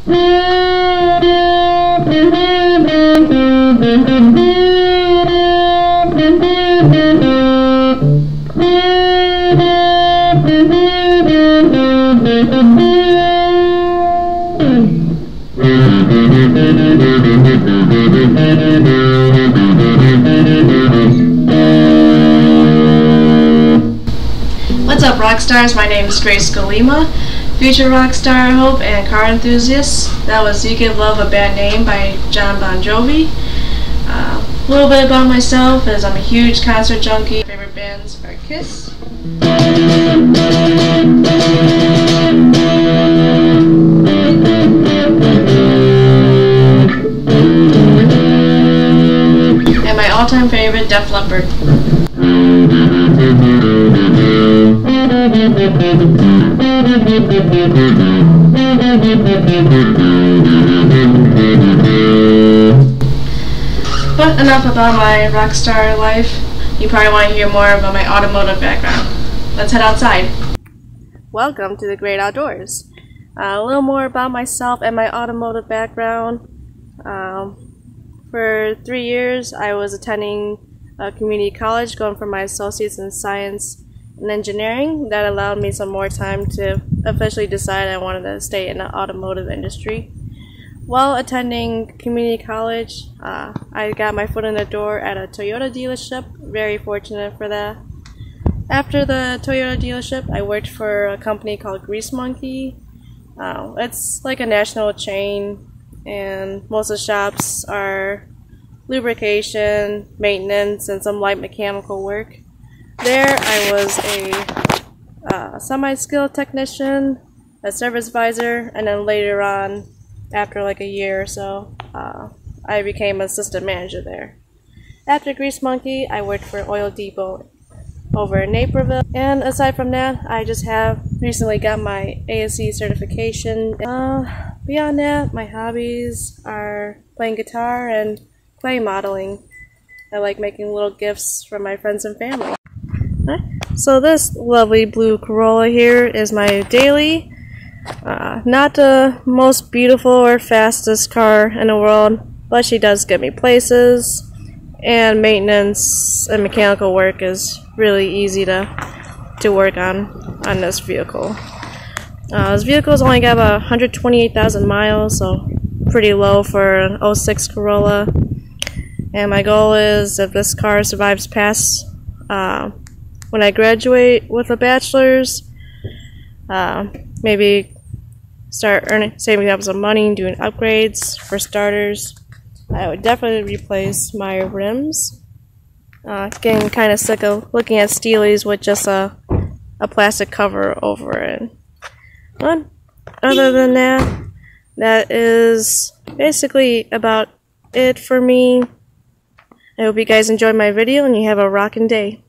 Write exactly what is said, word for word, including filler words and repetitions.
What's up, rock stars? My name is Grace Golema, future rock star, I hope, and car enthusiast. That was You Give Love a Bad Name by Jon Bon Jovi. Uh, a little bit about myself is I'm a huge concert junkie. My favorite bands are Kiss, and my all-time favorite, Def Leppard. But enough about my rock star life. You probably want to hear more about my automotive background. Let's head outside. Welcome to the great outdoors. Uh, a little more about myself and my automotive background. Um, for three years I was attending a community college, going for my associates in science and engineering. That allowed me some more time to officially decide I wanted to stay in the automotive industry. While attending community college, uh, I got my foot in the door at a Toyota dealership. Very fortunate for that. After the Toyota dealership, I worked for a company called Grease Monkey. Uh, it's like a national chain, and most of the shops are lubrication, maintenance, and some light mechanical work. There I was a uh, semi-skilled technician, a service advisor, and then later on, after like a year or so, uh, I became assistant manager there. After Grease Monkey, I worked for Oil Depot over in Naperville. And aside from that, I just have recently got my A S E certification. Uh, beyond that, my hobbies are playing guitar and clay modeling. I like making little gifts for my friends and family. So this lovely blue Corolla here is my daily. Uh, not the most beautiful or fastest car in the world, but she does get me places, and maintenance and mechanical work is really easy to to work on on this vehicle. Uh, this vehicle's only got about one hundred twenty-eight thousand miles, so pretty low for an oh six Corolla. And my goal is, if this car survives past uh, when I graduate with a bachelor's, uh, maybe start earning, saving up some money, doing upgrades. For starters, I would definitely replace my rims. Uh, getting kind of sick of looking at Steelies with just a, a plastic cover over it. But other than that, that is basically about it for me. I hope you guys enjoyed my video and you have a rockin' day.